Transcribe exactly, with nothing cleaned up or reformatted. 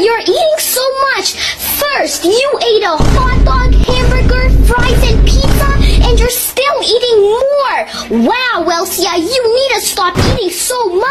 you're eating so much. First, you ate a hot dog, hamburger, fries, and pizza, and you're still eating more. Wow, Elsia, you need to stop eating so